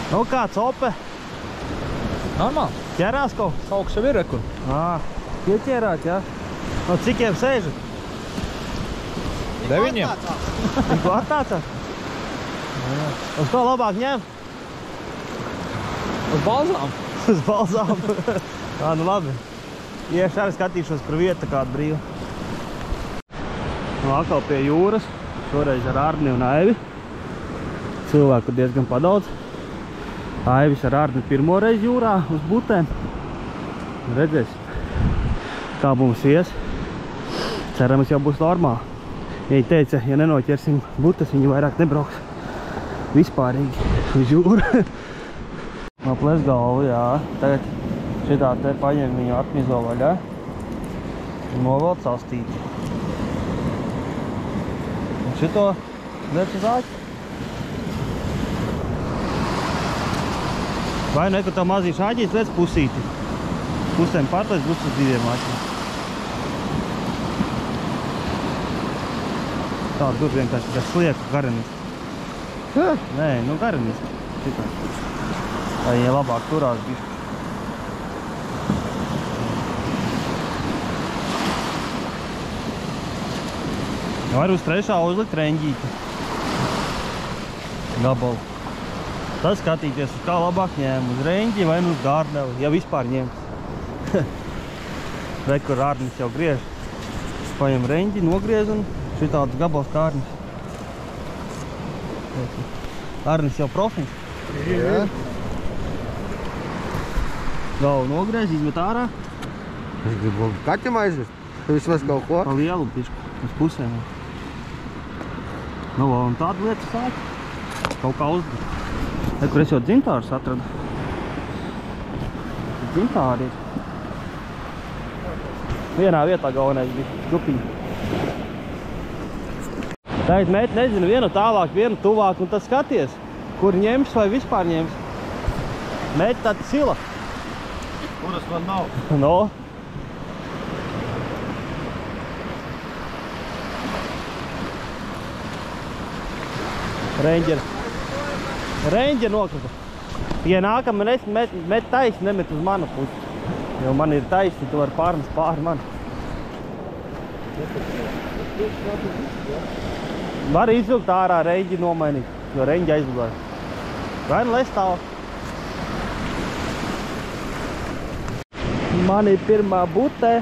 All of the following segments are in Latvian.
Nu kāds ope? Normāli. Ķerās kaut? Kaut kas jau ir, rekur. Pieķērāt, jā? No cikiem sēžat? 9. Ko atnācāt? Uz ko labāk ņem? Uz balzām. Uz balzām. Nu labi. Iešu arī skatīšos, kur vieta kāda brīva. Nu, atkal pie jūras. Šoreiz ar Arni un Aivi. Cilvēku diezgan padaudz. Aivis ar Arni pirmo reizi jūrā uz butēm. Redzēsim, kā mums ies. Cerams, jau būs normāli. Viņa teica, ja nenoķersim butes, viņi vairāk nebrauks vispārīgi uz jūru. Aples galvu, jā. Tagad šitā te paņem viņu atmizo vaļā. Un novēl castīti. Un šito lec uz āķi. Vai ne, ka tā mazīšu āķīs lec pusīti. Pusēm pārlēc būs uz 2 āķiem. Tā, tur vienkārši kā slieku gareniski. Nē, nu gareniski. Šitā. Tā viņa labāk turās bišķi. Var uz 3. uzlikt reņģīti. Gabalu. Tas skatīties, uz kā labāk ņēm. Uz reņģi vai uz gārneli, ja vispār ņems. Re, kur Arnis jau griež. Paņem reņģi, nogriez un šitāds gabals kā Arnis. Arnis jau profins. Jā. Galvu nogriez, izmet ārā. Es gribu kaķim aizvest. Vismaz kaut ko. Pa lielu pišku, uz pusēm. Nu, un tādu lietu sāk. Kaut kā uzbīt. Te, kur es jau dzintārus atradu. Dzintāri ir. Vienā vietā galvenais bija župiņa. Tagad mēt nezinu, vienu tālāk, vienu tuvāk, un tad skaties, kur ņems vai vispār ņems. Mēt tāda sila. Kuras man nav? No. Reņģeri nokrita. Ja nākamā met taisni, nemet uz manu pusi. Jo man ir taisni, tu vari pārnest pāri mani. Var izvilkt ārā reņģi nomainīt, jo reņģi aizlugāja. Vai nu lestāv? Man ir pirmā butē.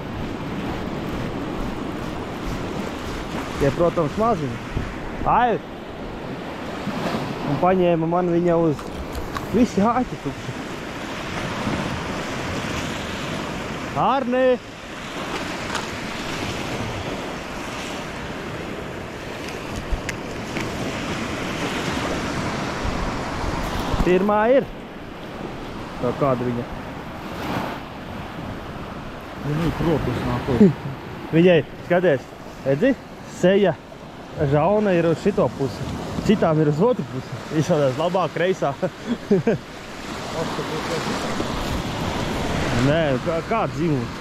Tie, protams, maziņi. Aivi! Un paņēma man viņa uz visi āķi tukši. Arni! Pirmā ir. Tā kāda viņa? Viņa ir propus nākot. Viņai, skaties, redzi, seja žauna ir uz šito pusi. Citām ir uz otru pusi. Izšādās labāk kreisā. Nē, kāds zīmuls?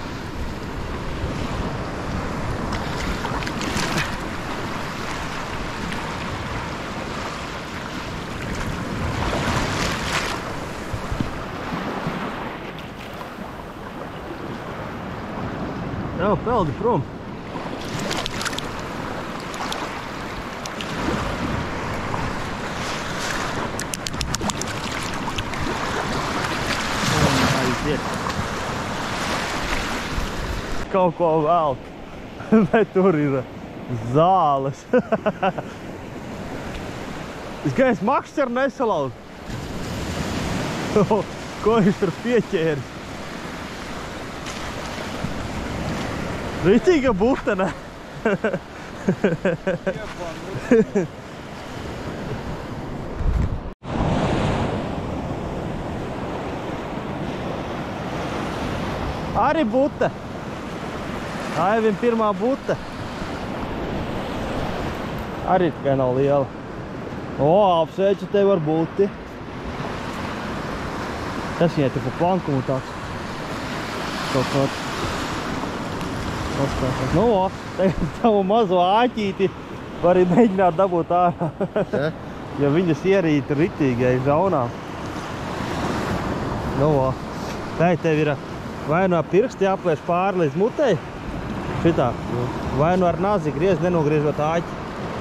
Jā, peldi prom. Kaut ko velk, bet tur ir zāles. Es gaisu makšķeru nesalauz. Ko viņš tur pieķēris? Rītīga bute, ne? Arī bute. Aivim pirmā bute. Arī tikai nav liela. Apsveicu tevi ar buti. Tas viņai te pa plankumu tāds. Kaut kāds. Nu, tagad tavu mazo āķīti var arī mēģināt dabūt ārā. Ja viņas ierīta ritīgai žaunā. Nu, tā tev ir vai no pirksti jāplēš pāri līdz mutei. Šitā. Vai nu ar nazi griez, nenogriežot āķi.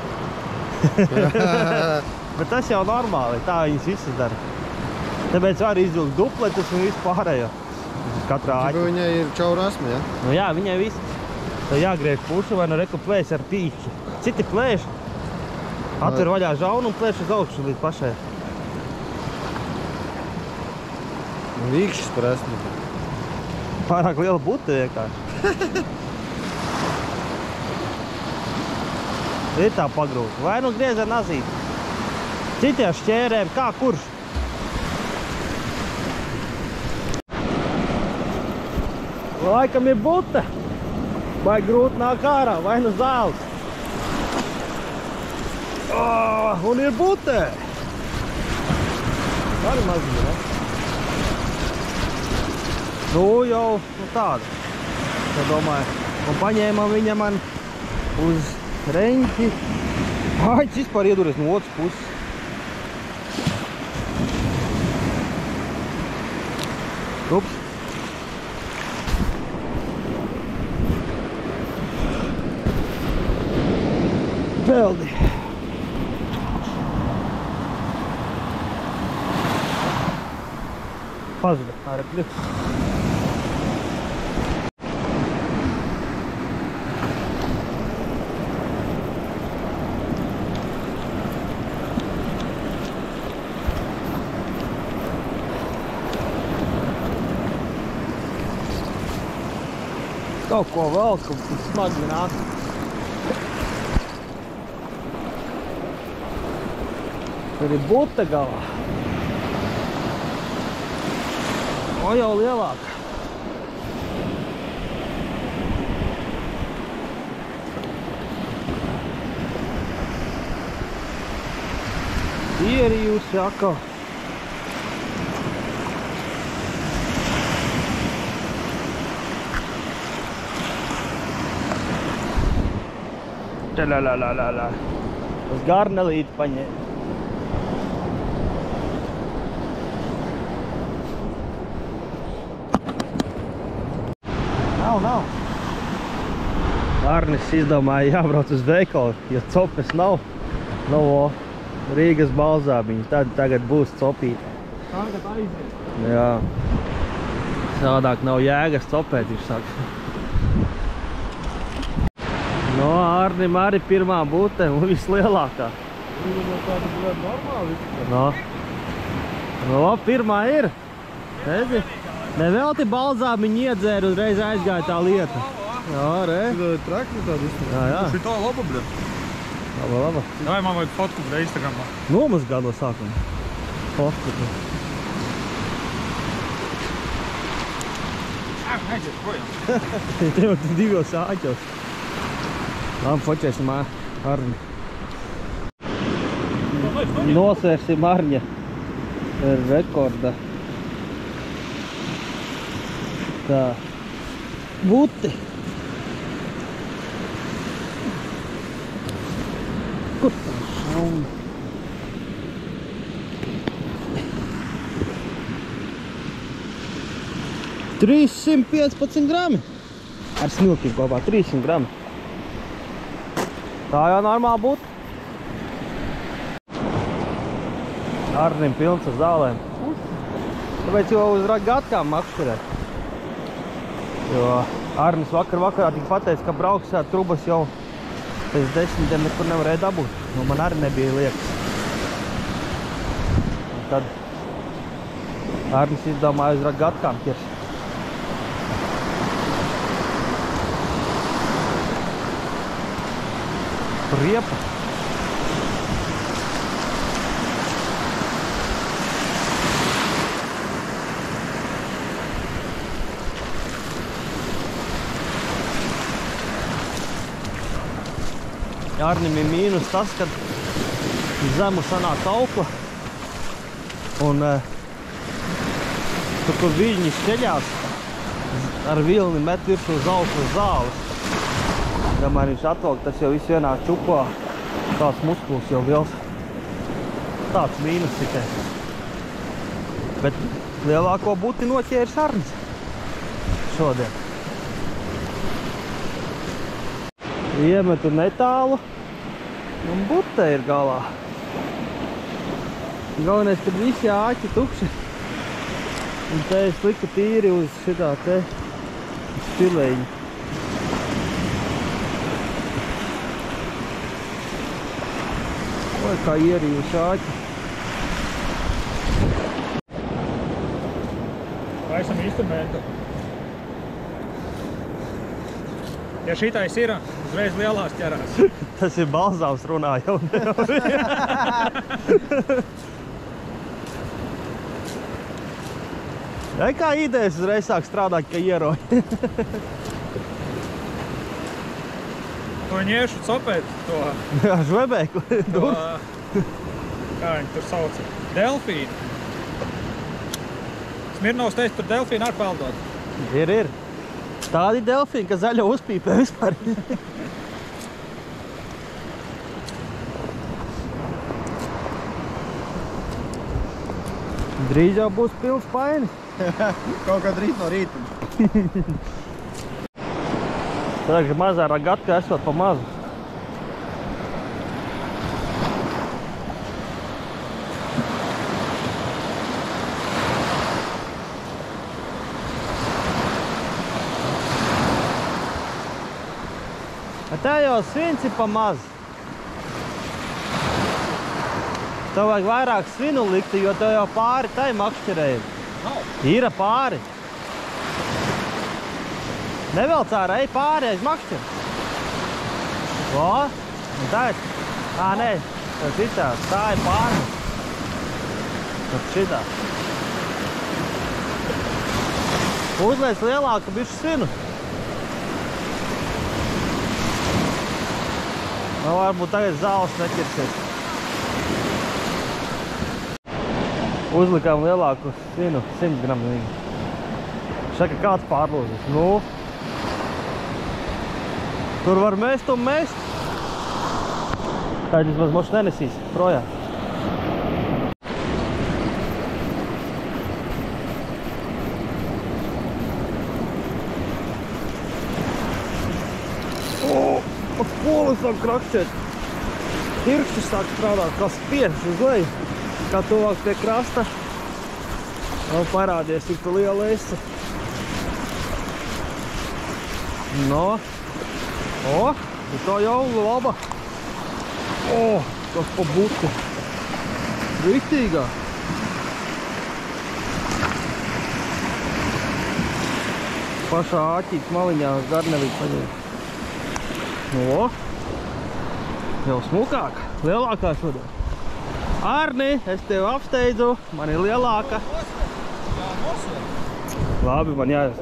Bet tas jau normāli, tā viņas visas dara. Tāpēc var izvilkt dupletus un visu pārējo. Katrā āķi. Viņai ir čaurasme, ja? Nu jā, viņai viss. Tā jāgriež pušu vai nu reku plēs ar pīķi. Citi plēš. Atver vaļā žaunu un plēš uz augšu līdz pašai. Vīkšķis par esmu. Pārāk liela bute vienkārši. Ir tā pagrūta. Vai nu griez ar nazīti. Citi ar šķērēm, kā kurš. Laikam ir bute. Vai grūti nāk ārā, vai nu zāles. Un ir bute. Arī mazīgi, ne? Nu jau tāda. Es domāju, un paņēmām viņa man uz reņķi. Aicis vispār ieduries no otras puses. Ups. Peldi. Pazuda ārēkļi. Kaut ko vēl, kaut smagi nāk. Tur ir bute galā. O jau lielāka. Ierijusi atkal. Uz garnelīti paņēma. Nav. Arnis izdomāja jābrauc uz veikalu, jo copes nav. No Rīgas balzāmiņa, tad tagad būs copīte. Tagad aiziet. Jā. Savādāk nav jēgas copēt, viņš saka. No Arnim arī pirmā bute un vislielākā. Viņa no tāda bija normāli. No, pirmā ir. Redzi? Nevelti balzāmiņu iedzēra un reiz aizgāja tā lieta. Jā, re. Tā ir trakni tāda izstāv. Jā. Šitā laba, bļa. Laba. Vai man vajag fotku pēc Instagramā? Nomazgā no sākuma. Fotku. Aiziet, projām. Tev divos āķos. Labi, fočēsim Arni. Nosvērsim Arņa rekorda. Tā. Buti. Kur tā šauna? 315 grami. Ar smilkiem kopā 300 grami. Tā jau normāli būtu. Arnim pilns ar zālēm. Tāpēc jau uz gatkām makšķurēt. Jo Arnis vakarā tika pateicis, ka brauks ar trubas jau pēc 10 nekur nevarēja dabūt. Nu, man arī nebija liekas. Un tad Arnis izdomāja uz gatkām ķers. Riepa. Arnim ir mīnus tas, kad zemu sanāk aukla un tur, kur viļņi šķeļās, ar vilni met virsū uz augšas zāles. Kamēr viņš atvelk, tas jau viss vienā čupā, tāds muskuls jau liels. Tāds mīnus tikai. Bet lielāko buti noķēris Arnis šodien. Iemetu netālu un bute ir galā. Galvenais, kad visi āķi tukši. Un te es liku tīri uz šitā te stileņu. Vai kā ierījuši āķi. Vai esam instrumentu? Ja šitais ir, uzreiz lielās ķerās. Tas ir balzāms runā jau. Ja kā idejas uzreiz sāk strādāt, ka ieroja. To ņiešu copēt, to... Jā, žvebēku. to kā viņi tur sauca? Delfīnu. Smirnovs teica, tur delfīnu ar peldot. Ir. Tādi delfīni, ka zaļo uzpīpē vispār. Drīz jau būs pilns painis. Kaut kā drīz no rīta. Tagad mazā ragatka esot pa mazu. Tā jau svins ir pa maz. Tev vajag vairāk svinu likt, jo tev jau pāri tai makšķerēji. Ir pāri. Nevelc ārā, ej pāri aiz makšķeri. O, un tagad. Nē, tas ir tās, tā ir pāri. Tas šitā. Uzliec lielāku bišķi svinu. Nu, varbūt tagad zāles neķirsies. Uzlikām lielāku svinu, 100 gramnīgi. Šaka kāds pārlūzis. Nu, tur var mest un mest. Tādi vismaz moši nenesīs projām. Polis sāk krakšķēt. Tirkšķis sāk strādāt kā spiežs uz leju. Kā tuvāk pie krasta. Vēl parādies, cik tu liela esi. No. O, tā jau laba. O, kas pa buti. Riktīgā. Pašā āķīt maliņā garnevīt paņēma. No, jau smukāk, lielākā šodien. Arni, es tevi apsteidzu, man ir lielāka. Labi, man jājas.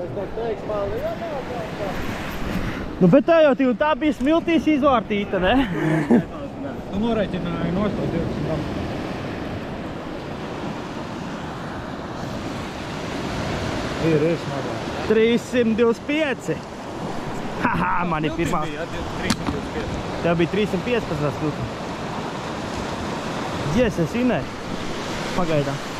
Nu, bet tā jau tā bija smiltīs izvārtīta, ne? Tu noreķināji nostot 20 gramu. Ir smagā. 325. Haha, man ir pirmā. 325. Tev bija 315. Yes, es inēju. Pagaidā.